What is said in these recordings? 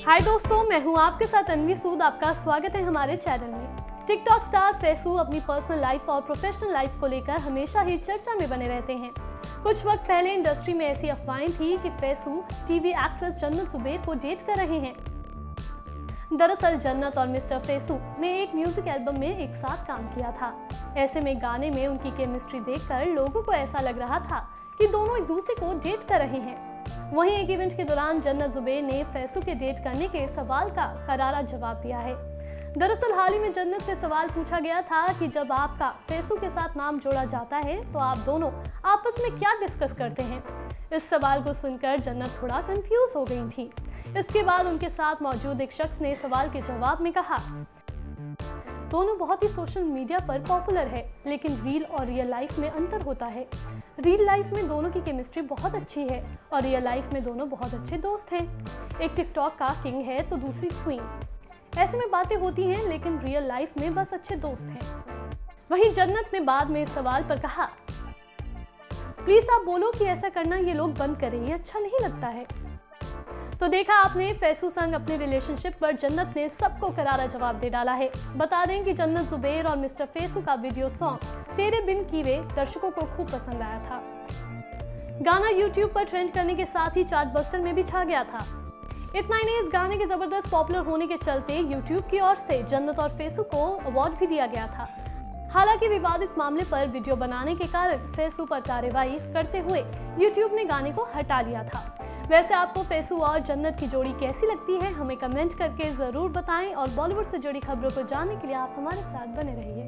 हाय दोस्तों, मैं हूं आपके साथ अन्वी सूद। आपका स्वागत है हमारे चैनल में। टिकटॉक स्टार फैसू अपनी पर्सनल लाइफ और प्रोफेशनल लाइफ को लेकर हमेशा ही चर्चा में बने रहते हैं। कुछ वक्त पहले इंडस्ट्री में ऐसी अफवाहें थी कि फैसू टीवी एक्ट्रेस जन्नत जुबैर को डेट कर रहे हैं। दरअसल जन्नत और मिस्टर फैसू ने एक म्यूजिक एल्बम में एक साथ काम किया था। ऐसे में गाने में उनकी केमिस्ट्री देखकर लोगों को ऐसा लग रहा था कि दोनों एक दूसरे को डेट कर रहे हैं। वहीं एक इवेंट के दौरान जन्नत जुबैर ने फैसू के डेट करने के सवाल का करारा जवाब दिया है। दरअसल हाल ही में जन्नत से सवाल पूछा गया था कि जब आपका फैसू के साथ नाम जोड़ा जाता है तो आप दोनों आपस में क्या डिस्कस करते हैं। इस सवाल को सुनकर जन्नत थोड़ा कंफ्यूज हो गई थी। इसके बाद उनके साथ मौजूद एक शख्स ने सवाल के जवाब में कहा, दोनों बहुत ही सोशल मीडिया पर पॉपुलर है, लेकिन रील और रियल लाइफ में अंतर होता है। रियल लाइफ में दोनों की केमिस्ट्री बहुत अच्छी है और रियल लाइफ में दोनों बहुत अच्छे दोस्त हैं। एक टिकटॉक का किंग है तो दूसरी क्वीन। ऐसे में बातें होती हैं, लेकिन रियल लाइफ में बस अच्छे दोस्त हैं। वहीं जन्नत ने बाद में इस सवाल पर कहा, प्लीज आप बोलो कि ऐसा करना ये लोग बंद करें, ये अच्छा नहीं लगता है। तो देखा आपने, फैसू संग अपने रिलेशनशिप पर जन्नत ने सबको करारा जवाब दे डाला है। बता दें कि जन्नत जुबैर और मिस्टर फैसू का वीडियो सॉन्ग तेरे बिन कीवे दर्शकों को खूब पसंद आया था। गाना यूट्यूब पर ट्रेंड करने के साथ ही चार्ट बस्टर में भी छा गया था। इतना ही नहीं, इस गाने के जबरदस्त पॉपुलर होने के चलते यूट्यूब की ओर से जन्नत और फैसू को अवार्ड भी दिया गया था। हालांकि विवादित मामले पर वीडियो बनाने के कारण फैसू पर कार्रवाई करते हुए यूट्यूब ने गाने को हटा लिया था। वैसे आपको फैसू और जन्नत की जोड़ी कैसी लगती है, हमें कमेंट करके जरूर बताएं और बॉलीवुड से जुड़ी खबरों को जानने के लिए आप हमारे साथ बने रहिए।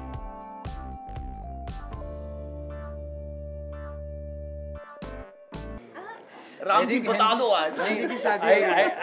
राम जी बता दो आज। राम जी की शादी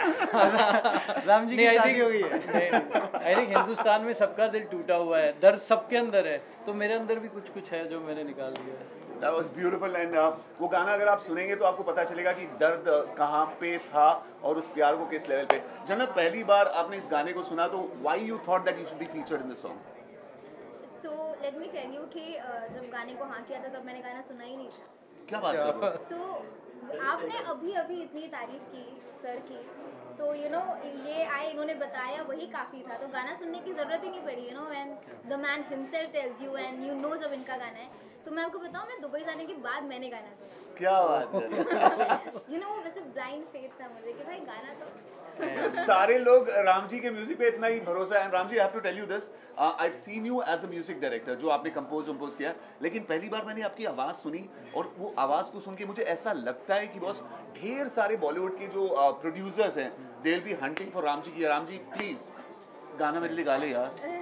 राम जी की शादी हो गई है। आई थिंक हिंदुस्तान में सबका दिल टूटा हुआ है, दर्द सबके अंदर है, तो मेरे अंदर भी कुछ कुछ है जो मैंने निकाल दिया है। That was beautiful and वो गाना अगर आप सुनेंगे तो आपको पता चलेगा कि दर्द कहाँ पे था और उस प्यार को किस लेवल पे। जन्नत, पहली बार आपने इस गाने को सुना तो why you thought that you should be featured in this song? So let me tell you कि जब गाने को हाँ किया था तब मैंने गाना सुना ही नहीं था। क्या बात कर रहे हो? So आपने अभी इतनी तारीफ की सर की, तो यू नो ये आए इन्होंने बताया वही काफ़ी था, तो गाना सुनने की ज़रूरत ही नहीं पड़ी। You know when the man himself tells you and you know जब इनका गाना है, तो मैं आपको बताऊं, मैं दुबई जाने के बाद मैंने गाना सुना। क्या बात कर रहे हो? यू नो वैसे ब्लाइंड फेथ था मुझे कि भाई गाना तो सारे लोग राम जी के म्यूजिक पे इतना ही भरोसा है। Ram ji, I have to tell you this, I have seen you as a music director, जो आपने कंपोज किया, लेकिन पहली बार मैंने आपकी आवाज़ सुनी और वो आवाज़ को सुन के मुझे ऐसा लगता है कि बॉस ढेर सारे बॉलीवुड के जो प्रोड्यूसर्स हैं, they will be hunting for Ram ji की राम जी प्लीज़ गाना मेरे लिए गा ले यार।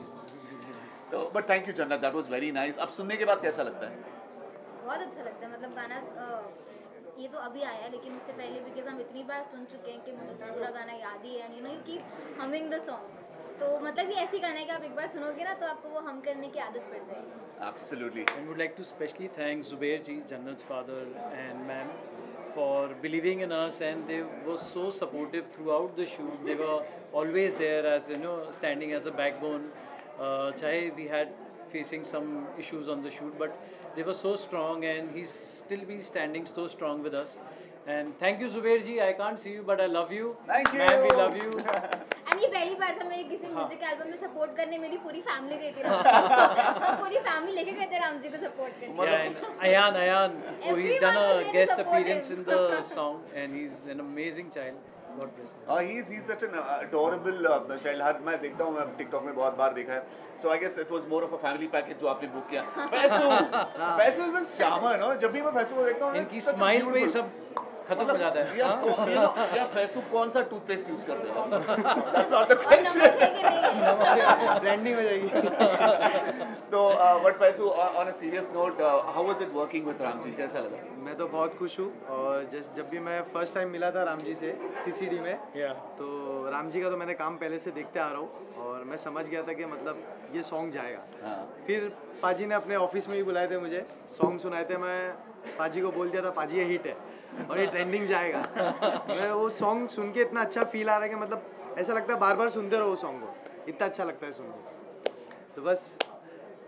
तो but thank you Jannat, that was very nice. अब सुनने के बाद कैसा लगता है? बहुत अच्छा लगता है। मतलब गाना ये तो अभी आया है, लेकिन उससे पहले बिकॉज हम इतनी बार सुन चुके हैं कि मुझे तो पूरा गाना याद ही है। You know you keep humming the song, तो मतलब ये ऐसी गाना है कि आप एक बार सुनोगे ना तो आपको वो हम करने की आदत पड़ जाएगी। Absolutely. I would like to specially thank Zubair ji, Jannat's father and ma'am, for believing in us, and they were so supportive throughout the shoot. They were always there as, you know, standing as a backbone. Chahe we had facing some issues on the shoot, but they were so strong, and he's still been standing so strong with us. And thank you Zubair ji, I can't see you but I love you. Thank you. Man, we love you. And ये पहली बार था मेरे किसी music album में support करने, मेरी पूरी family गई थी। हम पूरी फैमिली लेके गए थे राम जी को सपोर्ट करने। Yeah, and Ayan, oh, he's done Everyone was a there to guest support appearance him. in the song, and he's an amazing child. God bless him. He's such an adorable child. हर मैं देखता हूँ, मैं TikTok में बहुत बार देखा है। So I guess it was more of a family package जो आपने बुक किया। Faisu is a charmer, no? जब भी मैं फैसू को देखता हूँ, इनकी स्माइल पे ही सब खत्म हो जाता है। या फैसू कौन सा टूथपेस्ट यूज करते हो? That's not the question. Branding हो जाएगी। तो but Faisu, on a serious note, how was it working with Ram ji? कैसा लगा? मैं तो बहुत खुश हूँ, और जब भी मैं फर्स्ट टाइम मिला था राम जी से सीसीडी में, तो राम जी का तो मैंने काम पहले से देखते आ रहा हूँ, और मैं समझ गया था कि मतलब ये सॉन्ग जाएगा। फिर पाजी ने अपने ऑफिस में ही बुलाए थे, मुझे सॉन्ग सुनाए थे, मैं पाजी को बोल दिया था पाजी ये हिट है और ये ट्रेंडिंग जाएगा। मैं वो सॉन्ग सुन के इतना अच्छा फील आ रहा है कि मतलब ऐसा लगता है बार बार सुनते रहो वो सॉन्ग को, इतना अच्छा लगता है सुन के। तो बस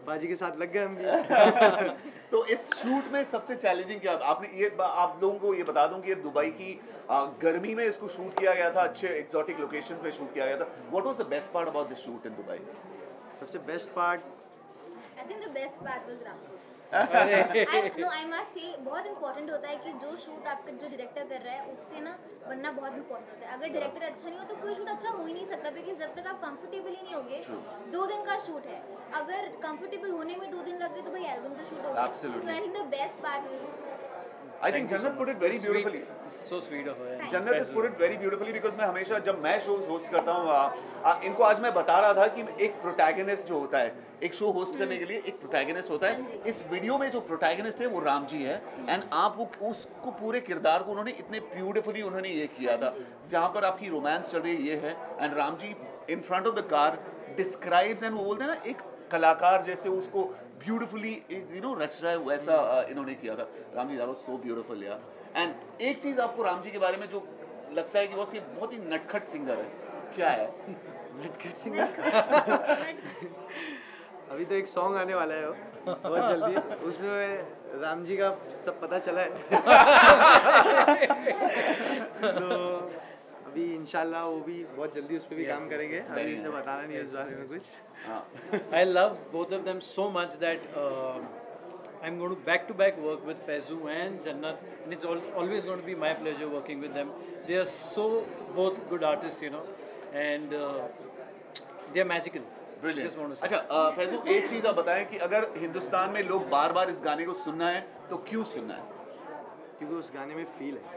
बाजी के साथ लग गए हम भी। तो इस शूट में सबसे चैलेंजिंग क्या आपने ये आप लोगों को ये बता दूं कि ये दुबई की गर्मी में इसको शूट किया गया था, अच्छे एक्सोटिक लोकेशंस में शूट किया गया था। What was the best part about this shoot in Dubai? सबसे best part I think the best part was Rampur. I must say बहुत इंपॉर्टेंट होता है कि जो शूट आपका जो डायरेक्टर कर रहा है उससे ना बनना बहुत इंपॉर्टेंट होता है। अगर डायरेक्टर अच्छा नहीं हो तो कोई शूट अच्छा हो ही नहीं सकता, बिकॉज जब तक आप कंफर्टेबल ही नहीं होगे, 2 दिन का शूट है, अगर कंफर्टेबल होने में 2 दिन लग गए तो भाई एल्बम तो शूट होगा। So I think the best part was I think Jannat put it very beautifully. So sweet of her. Jannat has put it very beautifully because मैं हमेशा जब मैं शोज होस्ट करता हूँ इनको आज मैं बता रहा था कि एक प्रोटैगनिस्ट जो होता है एक शो होस्ट करने के लिए एक प्रोटैगनिस्ट होता है। इस वीडियो में जो प्रोटैगनिस्ट है वो राम जी है एंड आप वो उसको पूरे किरदार को उन्होंने इतने ब्यूटीफुली उन्होंने ये किया था। जहाँ पर आपकी रोमांस चल रही है ये है and Ram ji in front of the car describes and वो बोलते हैं ना एक कलाकार जैसे उसको ब्यूटीफुली रच रहा है वैसा इन्होंने किया था। Ram ji that was so beautiful यार। एंड एक चीज आपको राम जी के बारे में जो लगता है कि वो बहुत ही नटखट सिंगर है, क्या है? नटखट सिंगर अभी तो एक सॉन्ग आने वाला है वो बहुत जल्दी, उसमें राम जी का सब पता चला है तो अभी इंशाल्लाह वो भी बहुत जल्दी उस पर भी काम करेंगे। अभी इसे बताना नहीं है इस बारे में कुछ। I love both of them so much that I'm going to back-to-back work with Faizu and Jannat, and it's always going to be my pleasure working with them. They are so both good artists, you know, and they are magical. Brilliant. अच्छा फैजू एक चीज़ आप बताएं कि अगर हिंदुस्तान में लोग बार-बार इस गाने को सुनना है तो क्यों सुनना है? क्योंकि उस गाने में फील है।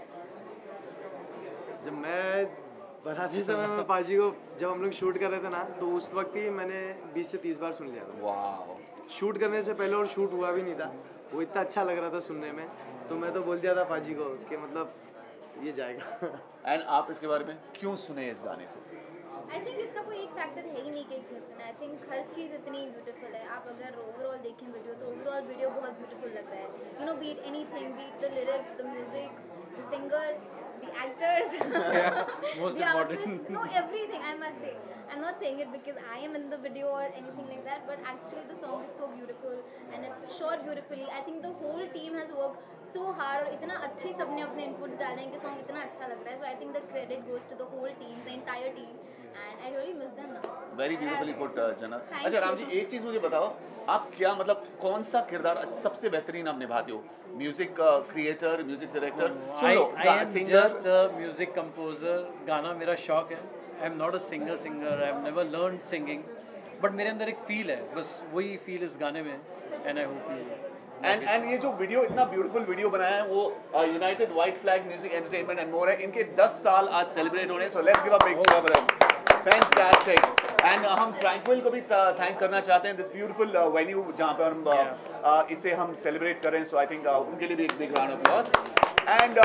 जब मैं बनाते समय में पाजी को जब हम लोग शूट कर रहे थे ना तो उस वक्त ही मैंने 20 से 30 बार सुन लिया था। वाह। शूट करने से पहले और शूट हुआ भी नहीं था, वो इतना अच्छा लग रहा था सुनने में, तो मैं तो बोल दिया था पाजी को कि मतलब ये जाएगा। एंड आप इसके बारे में क्यों सुने इस गाने को? आई थिंक इसका कोई एक फैक्टर है ही नहीं कि क्यों सुना। आई थिंक हर चीज़ इतनी ब्यूटीफुल है। आप अगर ओवरऑल देखें वीडियो तो ओवरऑल वीडियो बहुत ब्यूटीफुल लगता है। You know beat anything, beat the lyrics, the music, the singer, the actors, most the important outfits, no, everything. I must say, I'm not saying it because I am in the video or anything like that, but actually the song is so beautiful and it's shot beautifully. I think the whole team has worked so hard और इतना अच्छे सबने अपने inputs डाले हैं कि song इतना अच्छा लग रहा है. So I think the credit goes to the whole team, the entire team, and I really miss them now. Very beautifully put, Jannat. अच्छा राम जी एक चीज़ मुझे बताओ, आप क्या मतलब कौन सा किरदार सबसे बेहतरीन आप निभाते हो? Music creator, music director? I am just a music composer. गाना मेरा शौक है. I am not a singer. I have never learned singing. But मेरे अंदर एक feel है, बस वही feel इस गाने में, and I hope you. And ये जो वीडियो इतना ब्यूटीफुल वीडियो बनाया है वो united white flag music entertainment and more है, इनके 10 साल आज सेलिब्रेट हो रहे हैं, so let's give a big clap for them. Fantastic. And हम ट्रैंक्विल को भी थैंक करना चाहते हैं, दिस ब्यूटीफुल वेन्यू जहाँ पर हम इसे हम सेलिब्रेट कर रहे हैं, सो आई थिंक उनके लिए भी एक big round of applause. And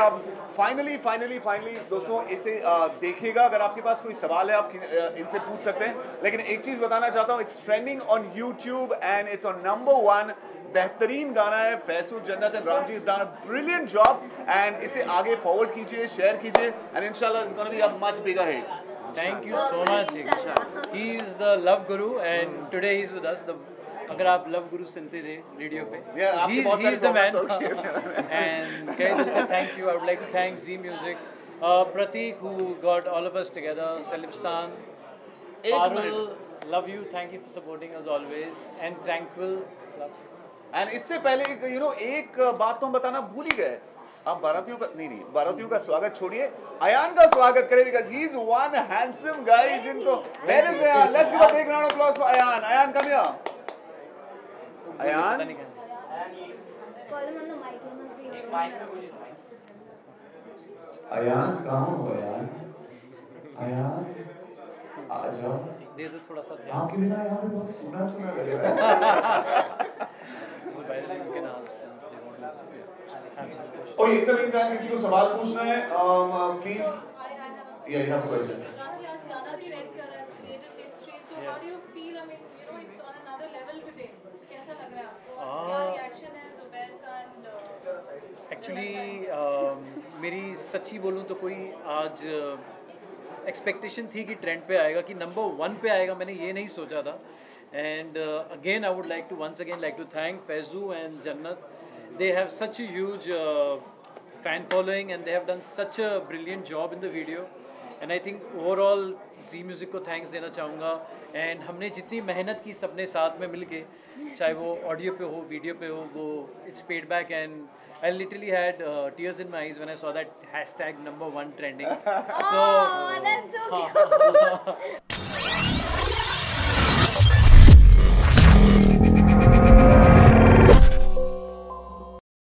finally दोस्तों इसे देखिएगा, अगर आपके पास कोई सवाल है आप इनसे पूछ सकते हैं, लेकिन एक चीज़ बताना चाहता हूँ, it's trending on YouTube and it's on number 1। बेहतरीन गाना है, Faizu, Jannat and Ramji have done a brilliant job and इसे आगे फॉरवर्ड कीजिए, शेयर कीजिए एंड इंशाल्लाह it's gonna be a much bigger hit. Thank you so much. He is the Love Guru and today he is with us. अगर आप Love Guru सुनते थे radio पे, he is the man. And कई दिल से thank you. I would like to thank Z Music, Pratik who got all of us together, Salimstan, Parul, love you. Thank you for supporting us always and Tranquil. And इससे पहले एक बात तो हम बताना भूल ही गए, आप बारातियों का बारातियों का स्वागत छोड़िए, अयान का स्वागत करें because he is one handsome guy जिनको पहले से let's give a big round of applause for Ayaan. Ayaan come here. Ayaan Call him on the mic. He must be here. Ayaan कहाँ हो अयान? अयान आ जाओ। दे दो थोड़ा सा ध्यान। आपके बिना यहाँ पे बहुत सुना सुना लग रहा है। You can ask them if they want to have some questions. और इतना भी टाइम किसी को सवाल पूछना है प्लीज। या you have a question. Ramji, आज गाना ट्रेंड कर रहा है, creative history. So how do you feel? I mean, you know, it's on another level today. कैसा लग रहा है आपको? क्या reaction है ज़ुबैर का and एक्चुअली मेरी सच्ची बोलूँ तो कोई आज एक्सपेक्टेशन थी कि ट्रेंड पे आएगा, कि नंबर 1 पे आएगा, मैंने ये नहीं सोचा था। And again, I would like to once again like to thank Faizu and Jannat. They have such a huge fan following, and they have done such a brilliant job in the video. And I think overall Z Music को thanks देना चाहूँगा. And हमने जितनी मेहनत की सबने साथ में मिलके, चाहे वो ऑडियो पे हो, वीडियो पे हो, वो it's paid back. And I literally had tears in my eyes when I saw that #1 trending. Oh, that's so cute.